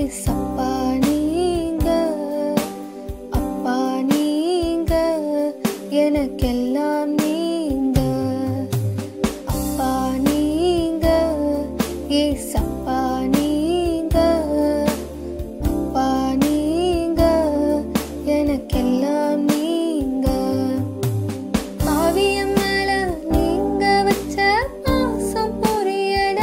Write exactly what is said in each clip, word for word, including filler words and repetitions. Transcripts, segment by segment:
ஏசப்பா நீங்க, அப்பா நீங்க, எனக்கெல்லாம் நீங்க. அப்பா நீங்க, ஏசப்பா நீங்க, அப்பா நீங்க, எனக்கெல்லாம் நீங்க. பாவியம் மேல நீங்க வச்ச பாசம் புரியல,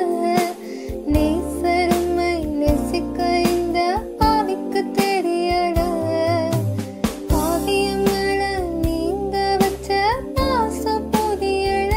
நேசருமை நேசிக்க இந்த பாவிக்கு தெரியல. பாவியம் மேல நீங்க வச்ச பாசம் புரியல,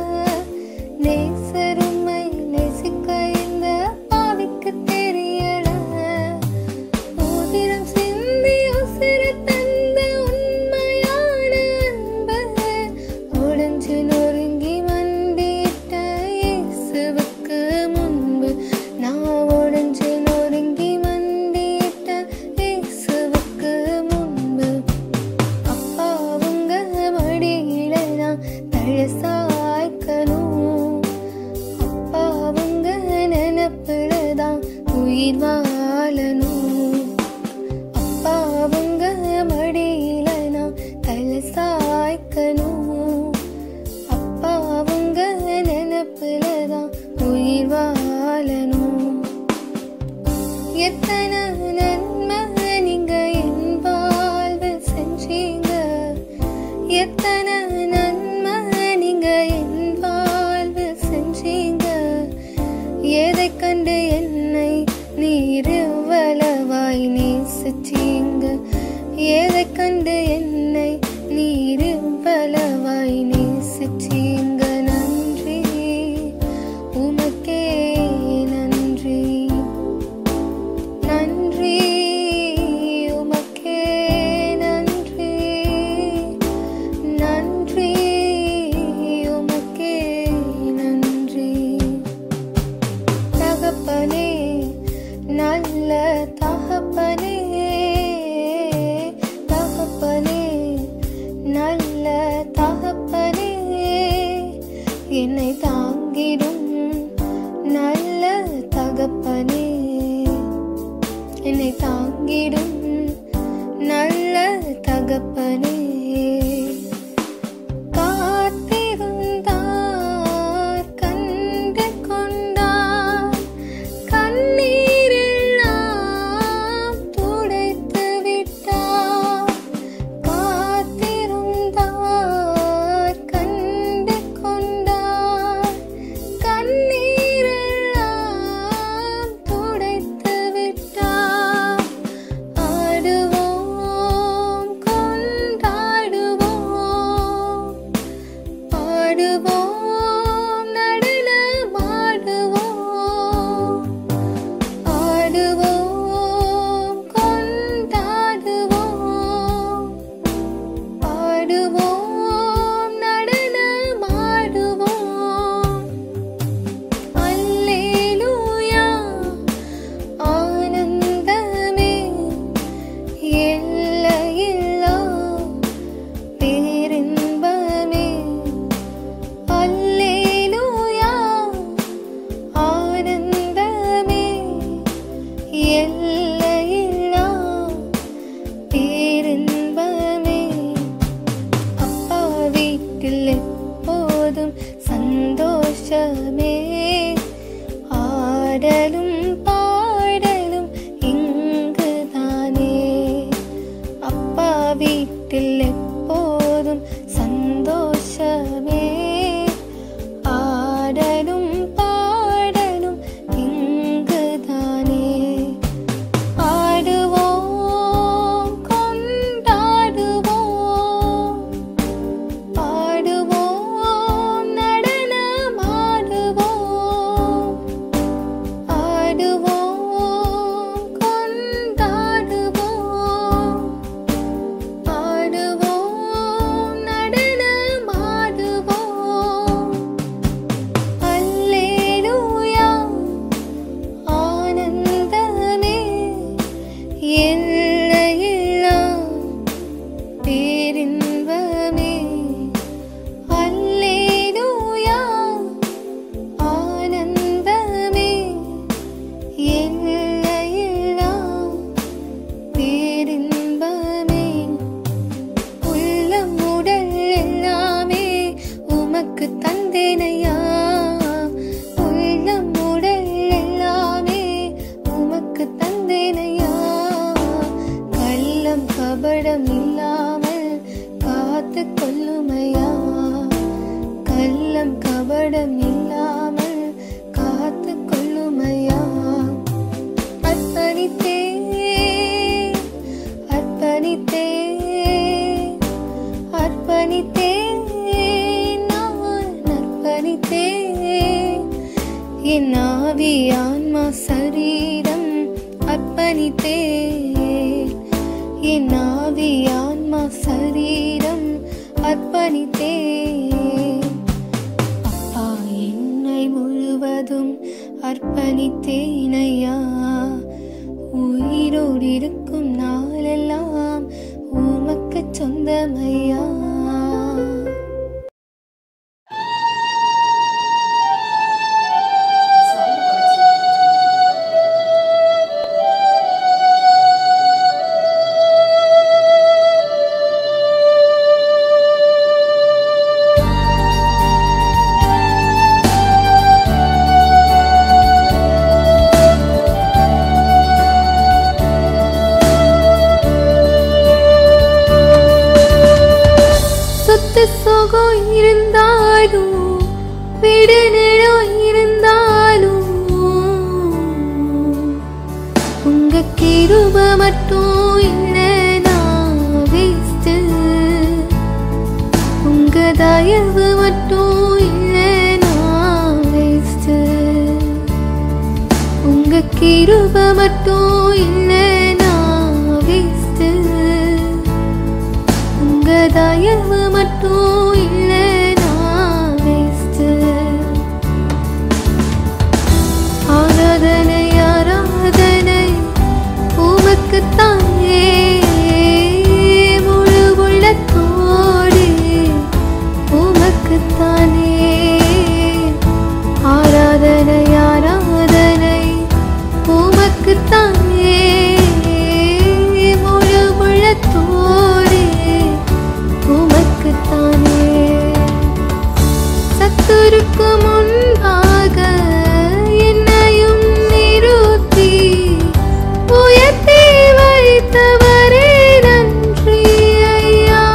நேசருமை நேசிக்க இந்த பாவிக்கு தெரியல. மோதிரம் சிந்தி உசிறு தந்த உண்மையான அன்பு, உடைஞ்சு நொறுங்கி வந்திட்ட இயேசுவுக்கு முன்பு. நான் உடைஞ்சு நொறுங்கி வந்திட்ட இயேசுவுக்கு முன்பு. அப்பா உங்க மடியில நான் தலை சாய்க்கணும், அப்பா உங்க நினைப்புல தான் உயிர் வாழணும். அப்பா உங்க மடியில நான் தலை சாய்க்கணும், அப்பா உங்க நினைப்புல தான் உயிர் வாழணும். எத்தனை நன்மை நீங்க என் வாழ்வில் செஞ்சீங்க, எத்தனை நன்மை நீங்க என் வாழ்வில் செஞ்சீங்க. எதை கண்டு என்னை நீர் இவ்வளவாய் நேசிச்சீங்க, எதை கண்டு என்னை நீர் இவ்வளவாய் நேசிச்சீங்க. நன்றி உமக்கே நன்றி, நன்றி உமக்கே நன்றி, நன்றி உமக்கே நன்றி. தகப்பனே நல்ல தகப்பனே, தகப்பனே நல்ல தகப்பனே, என்னை தாங்கிடும் நல்ல தகப்பனே, என்னை தாங்கிடும் நல்ல தகப்பனே. காத்திருந்தார் கண்டு கொண்டார், கண்ணீரெல்லாம் துடைத்து விட்டார். காத்திருந்தார் கண்டு கொண்டார், கண்ணீரெல்லாம் துடைத்து விட்டார். வந்தேனையா, கள்ளம் கபடம் இல்லாமல் காத்து கொள்ளுமையா, கள்ளம் கபடம் இல்லாமல் காத்து கொள்ளுமையா. அர்ப்பணித்தே அர்ப்பணித்தே அர்ப்பணித்தே நான் அர்ப்பணித்தே என் ஆவி ஆன்மா சரீரம் அர்ப்பணித்தே, என் ஆவி ஆன்மா சரீரம் அர்ப்பணித்தே. அப்பா என்னை முழுவதும் அர்ப்பணித்தேனையா, உயிரோடு இருக்கும் நாளெல்லாம் உமக்கு சொந்தமையா. சுகம் இருந்தாலும் வீடு நிலம் இருந்தாலும் உங்க கிருப மட்டும் இல்லைனா வேஸ்ட், உங்க தயவு மட்டும் இல்லைனா வேஸ்ட், உங்க கிருப மட்டும் இல்லைனா வேஸ்ட், உங்க தயவு மட்டும் இல்லைனா வேஸ்ட். ஆராதனை ஆராதனை உமக்குத்தானே, முழு உள்ளத்தோடு உமக்குத்தானே. ஆராதனை ஆராதனை உமக்குத்தானே, முழு உள்ளத்தோடு உமக்குத்தானே. சத்துருக்கு முன்பாக என்னையும் நிறுத்தி உயர்த்தி வைத்தவரே நன்றி ஐயா.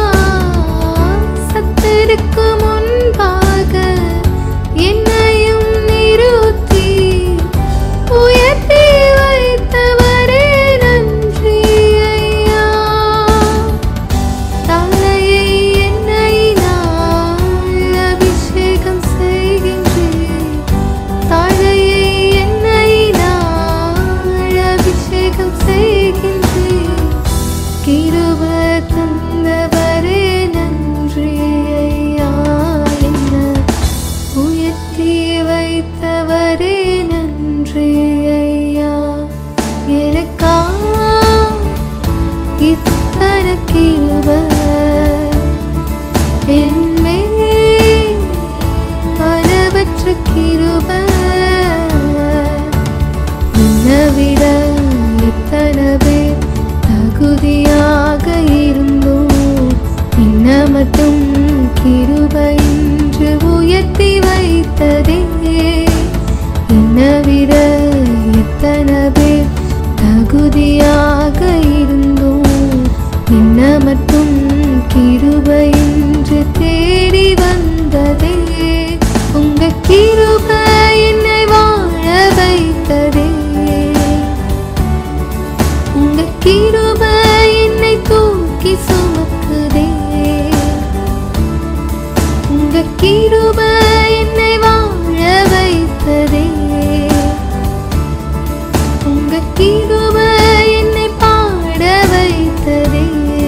சத்துருக்கு முன்பாக என்னையும் நிறுத்தி உயர்த்தி வைத்தவரே நன்றி ஐயா. தலையை என்னை நான் அபிஷேகம் செய்கின்றேன், தலையை என்னை நான் அபிஷேகம் செய்கின்றேன். கிருப தந்தவரே நன்றி ஐயா, என்ன உயர்த்தி வைத்தவரே நன்றி ஐயா. எனக்கா இத்தனை கிருப என்மேல் அளவற்ற கிருப, என்னை விட எத்தனை பேர் தகுதியாக இருந்தோம், என்ன மட்டும் கிருபை இன்று உயர்த்தி வைத்ததே. என்னை விட எத்தனை பேர் தகுதியாக இருந்தோம், என்ன மட்டும் கிருபை இன்று தேடி வந்ததே. உங்க கிருபை என்னை வாழ வைத்ததே, உங்க கிருபை என்னை தூக்கி சுமக்குதே, உங்க கிருபை என்னை வாழ வைத்ததே, உங்க கிருபை என்னை பாட வைத்ததே.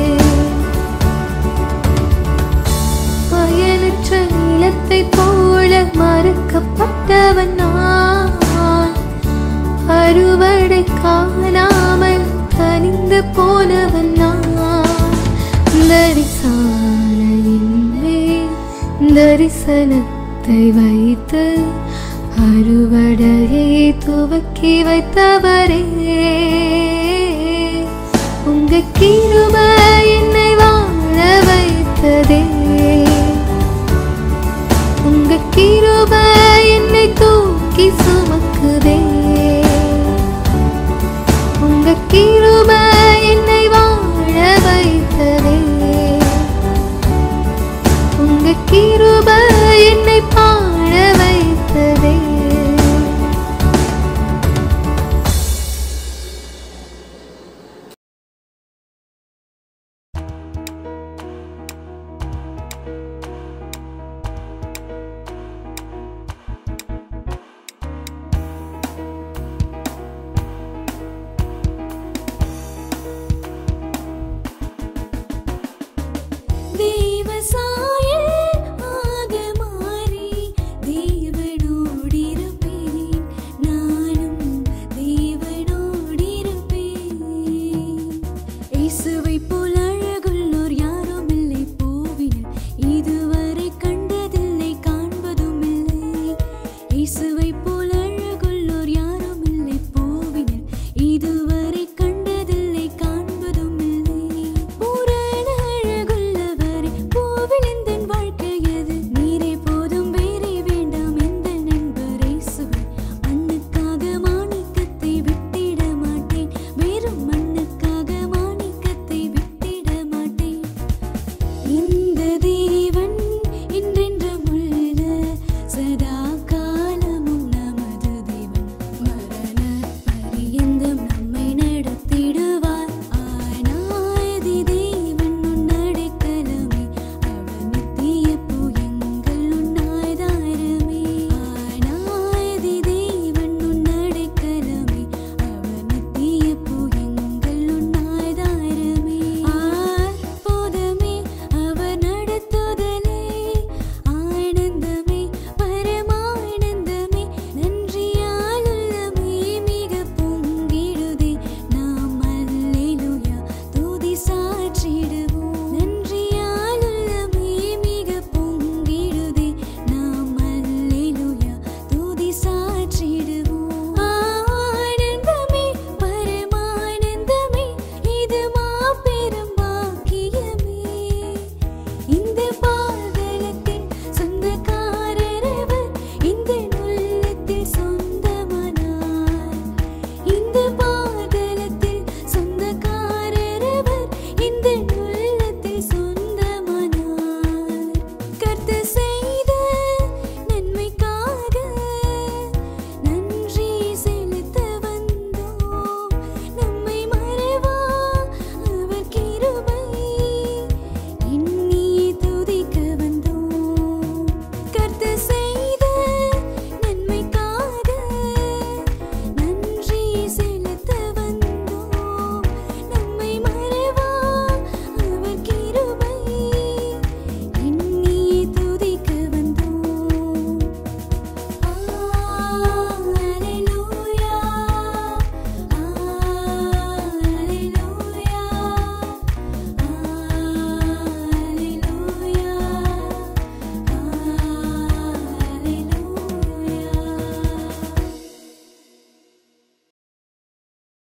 பயனற்ற நிலத்தை போல மறக்கப்பட்டவன் நான், அறுவடை காணாமல் தனிந்து போனவன் நான். தரிசனையின் மேல் தரிசனத்தை வைத்து அறுவடையை துவக்கி வைத்தவரே, உங்க கிருபை என்னை வாழ வைத்ததே, உங்க கிருபை என்னை தூக்கி சுமக்குதே, உங்க கிருபை என்னை வாழ வைத்ததே உங்க கிருபை